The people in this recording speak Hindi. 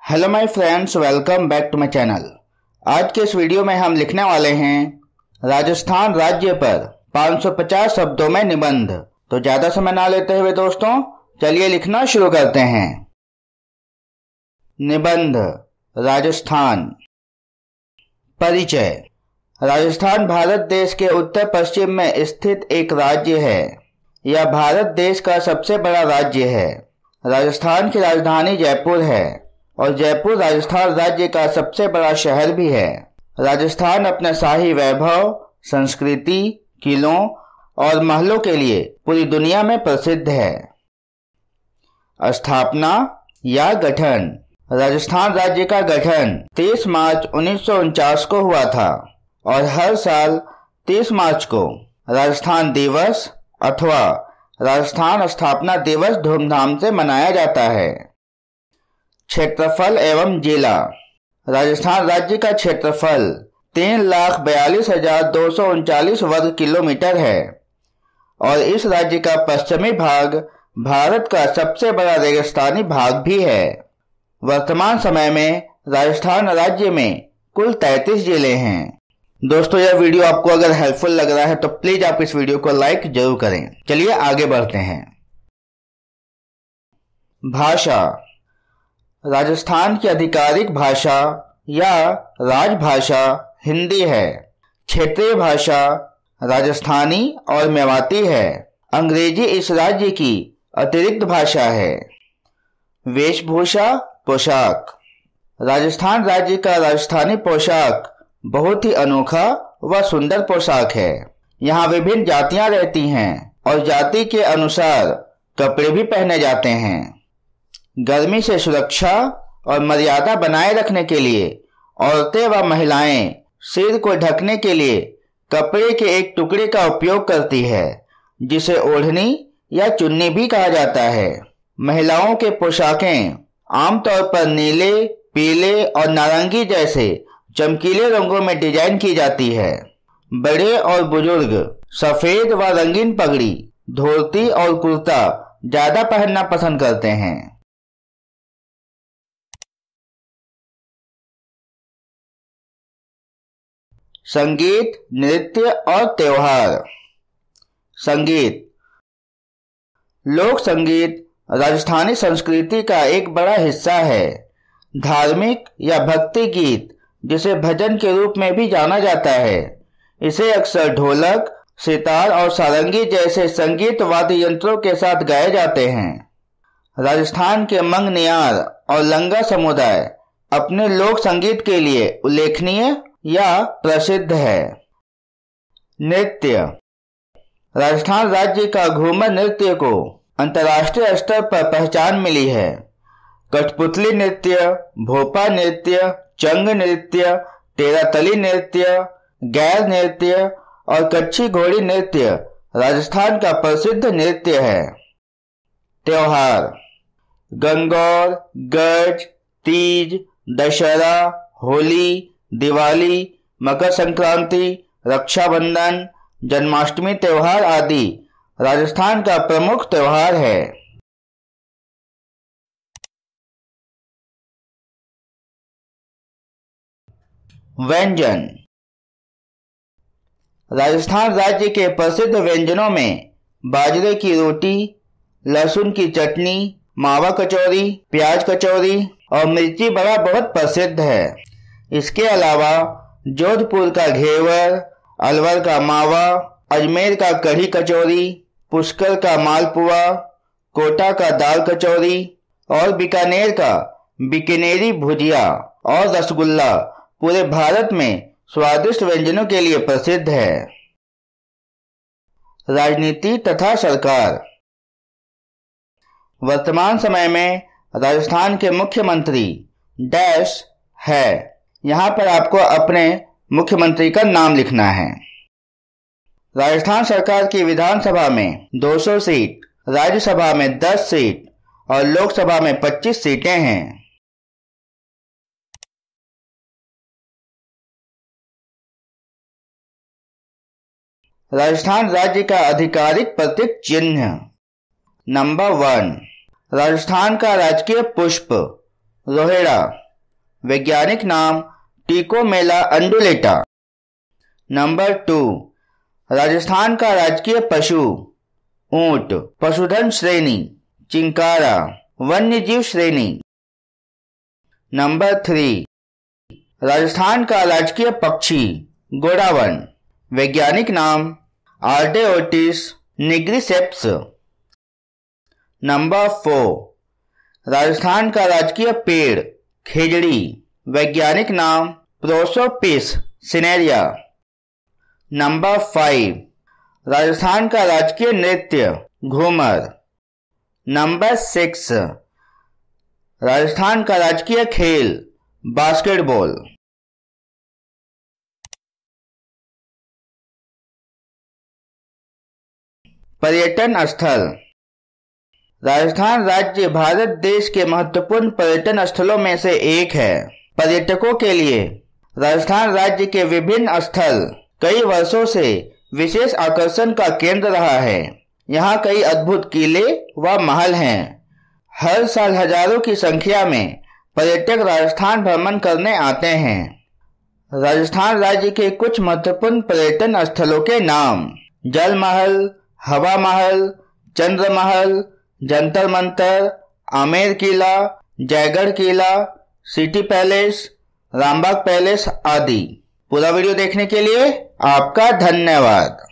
Hello my friends, welcome back to my channel. आज के इस वीडियो में हम लिखने वाले हैं राजस्थान राज्य पर 550 शब्दों में निबंध। तो ज्यादा समय ना लेते हुए दोस्तों, चलिए लिखना शुरू करते हैं। निबंध राजस्थान। परिचय। राजस्थान भारत देश के उत्तर पश्चिम में स्थित एक राज्य है। यह भारत देश का सबसे बड़ा राज्य है। राजस्थान की राजधानी जयपुर है और जयपुर राजस्थान राज्य का सबसे बड़ा शहर भी है। राजस्थान अपने शाही वैभव, संस्कृति, किलों और महलों के लिए पूरी दुनिया में प्रसिद्ध है। स्थापना या गठन। राजस्थान राज्य का गठन 30 मार्च 1949 को हुआ था और हर साल 30 मार्च को राजस्थान दिवस अथवा राजस्थान स्थापना दिवस धूमधाम से मनाया जाता है। क्षेत्रफल एवं जिला। राजस्थान राज्य का क्षेत्रफल 3,42,239 वर्ग किलोमीटर है और इस राज्य का पश्चिमी भाग भारत का सबसे बड़ा रेगिस्तानी भाग भी है। वर्तमान समय में राजस्थान राज्य में कुल 33 जिले हैं। दोस्तों, यह वीडियो आपको अगर हेल्पफुल लग रहा है तो प्लीज आप इस वीडियो को लाइक जरूर करें। चलिए आगे बढ़ते हैं। भाषा। राजस्थान की आधिकारिक भाषा या राजभाषा हिंदी है। क्षेत्रीय भाषा राजस्थानी और मेवाती है। अंग्रेजी इस राज्य की अतिरिक्त भाषा है। वेशभूषा पोशाक। राजस्थान राज्य का राजस्थानी पोशाक बहुत ही अनोखा व सुंदर पोशाक है। यहाँ विभिन्न जातियां रहती हैं और जाति के अनुसार कपड़े भी पहने जाते हैं। गर्मी से सुरक्षा और मर्यादा बनाए रखने के लिए औरतें व महिलाएं सिर को ढकने के लिए कपड़े के एक टुकड़े का उपयोग करती है, जिसे ओढ़नी या चुन्नी भी कहा जाता है। महिलाओं के पोशाकें आमतौर पर नीले, पीले और नारंगी जैसे चमकीले रंगों में डिजाइन की जाती है। बड़े और बुजुर्ग सफेद व रंगीन पगड़ी, धोती और कुर्ता ज्यादा पहनना पसंद करते हैं। संगीत, नृत्य और त्योहार। संगीत। लोक संगीत राजस्थानी संस्कृति का एक बड़ा हिस्सा है। धार्मिक या भक्ति गीत, जिसे भजन के रूप में भी जाना जाता है, इसे अक्सर ढोलक, सितार और सारंगी जैसे संगीत वाद्य यंत्रों के साथ गाए जाते हैं। राजस्थान के मंगनियार और लंगा समुदाय अपने लोक संगीत के लिए उल्लेखनीय या प्रसिद्ध है। नृत्य। राजस्थान राज्य का घूमर नृत्य को अंतर्राष्ट्रीय स्तर पर पहचान मिली है। कठपुतली नृत्य, भोपा नृत्य, चंग नृत्य, तेरातली नृत्य, गैर नृत्य और कच्छी घोड़ी नृत्य राजस्थान का प्रसिद्ध नृत्य है। त्योहार। गंगौर, गज, तीज, दशहरा, होली, दिवाली, मकर संक्रांति, रक्षाबंधन, जन्माष्टमी त्योहार आदि राजस्थान का प्रमुख त्योहार है। व्यंजन। राजस्थान राज्य के प्रसिद्ध व्यंजनों में बाजरे की रोटी, लहसुन की चटनी, मावा कचौरी, प्याज कचौरी और मिर्ची बड़ा बहुत प्रसिद्ध है। इसके अलावा जोधपुर का घेवर, अलवर का मावा, अजमेर का कढ़ी कचौरी, पुष्कर का मालपुआ, कोटा का दाल कचौरी और बीकानेर का बीकानेरी भुजिया और रसगुल्ला पूरे भारत में स्वादिष्ट व्यंजनों के लिए प्रसिद्ध है। राजनीति तथा सरकार। वर्तमान समय में राजस्थान के मुख्यमंत्री डैश है। यहाँ पर आपको अपने मुख्यमंत्री का नाम लिखना है। राजस्थान सरकार की विधानसभा में 200 सीट, राज्यसभा में 10 सीट और लोकसभा में 25 सीटें हैं। राजस्थान राज्य का आधिकारिक प्रतीक चिन्ह। नंबर 1, राजस्थान का राजकीय पुष्प रोहेड़ा। वैज्ञानिक नाम टिकोमेला अंडुलेटा। नंबर 2, राजस्थान का राजकीय पशु ऊंट। पशुधन श्रेणी चिंकारा। वन्यजीव श्रेणी। नंबर 3, राजस्थान का राजकीय पक्षी गोडावण। वैज्ञानिक नाम आर्डेओटिस निग्रिसेप्स। नंबर 4, राजस्थान का राजकीय पेड़ खेजड़ी। वैज्ञानिक नाम प्रोसोपिस सिनेरिया। नंबर 5, राजस्थान का राजकीय नृत्य घूमर। नंबर 6, राजस्थान का राजकीय खेल बास्केटबॉल। पर्यटन स्थल। राजस्थान राज्य भारत देश के महत्वपूर्ण पर्यटन स्थलों में से एक है। पर्यटकों के लिए राजस्थान राज्य के विभिन्न स्थल कई वर्षों से विशेष आकर्षण का केंद्र रहा है। यहाँ कई अद्भुत किले व महल हैं। हर साल हजारों की संख्या में पर्यटक राजस्थान भ्रमण करने आते हैं। राजस्थान राज्य के कुछ महत्वपूर्ण पर्यटन स्थलों के नाम जल महल, हवा महल, चंद्र महल, जंतर मंतर, आमेर किला, जयगढ़ किला, सिटी पैलेस, रामबाग पैलेस आदि। पूरा वीडियो देखने के लिए आपका धन्यवाद।